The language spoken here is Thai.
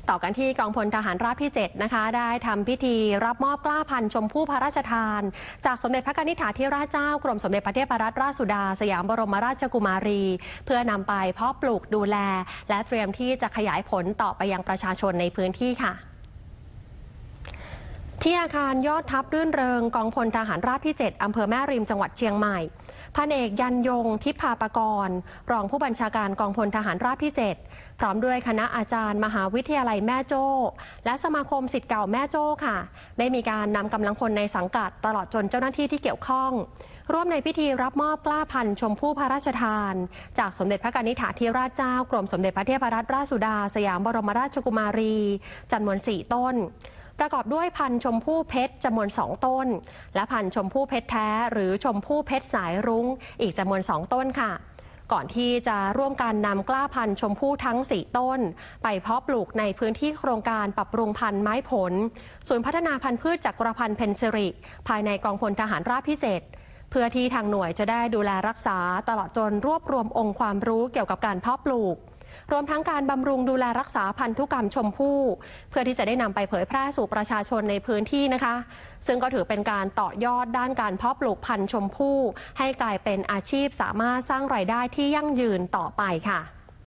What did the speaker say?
ต่อกันที่กองพลทหารราบที่7นะคะได้ทำพิธีรับมอบกล้าพันธุ์ชมพู่พระราชทานจากสมเด็จพระกนิษฐาธิราชเจ้ากรมสมเด็จพระเทพรัตนราชสุดาสยามบรมราชกุมารีเพื่อนำไปเพาะปลูกดูแลและเตรียมที่จะขยายผลต่อไปยังประชาชนในพื้นที่ค่ะที่อาคารยอดทัพรื่นเริงกองพลทหารราบที่7อำเภอแม่ริมจังหวัดเชียงใหม่พันเอกยันยงทิพาปกรณ์รองผู้บัญชาการกองพลทหารราบที่7พร้อมด้วยคณะอาจารย์มหาวิทยาลัยแม่โจ้และสมาคมศิษย์เก่าแม่โจ้ค่ะได้มีการนำกำลังพลในสังกัดตลอดจนเจ้าหน้าที่ที่เกี่ยวข้องร่วมในพิธีรับมอบกล้าพันธุ์ชมพู่พระราชทานจากสมเด็จพระกนิษฐาธิราชเจ้ากรมสมเด็จพระเทพรัตนราชสุดาสยามบรมราชกุมารีจำนวน4ต้นประกอบด้วยพันธุ์ชมพู่เพชรจำนวน2ต้นและพันธุ์ชมพู่เพชรแท้หรือชมพู่เพชรสายรุ้งอีกจำนวน2ต้นค่ะก่อนที่จะร่วมกันนำกล้าพันธุ์ชมพู่ทั้ง4ต้นไปเพาะปลูกในพื้นที่โครงการปรับปรุงพันธุ์ไม้ผลศูนย์พัฒนาพันธุ์พืชจักรพันธ์เพ็ญสิริภายในกองพลทหารราบที่7เพื่อที่ทางหน่วยจะได้ดูแลรักษาตลอดจนรวบรวมองค์ความรู้เกี่ยวกับการเพาะปลูกรวมทั้งการบำรุงดูแลรักษาพันธุกรรมชมพู่เพื่อที่จะได้นำไปเผยแพร่สู่ประชาชนในพื้นที่นะคะซึ่งก็ถือเป็นการต่อยอดด้านการเพาะปลูกพันธุ์ชมพู่ให้กลายเป็นอาชีพสามารถสร้างรายได้ที่ยั่งยืนต่อไปค่ะ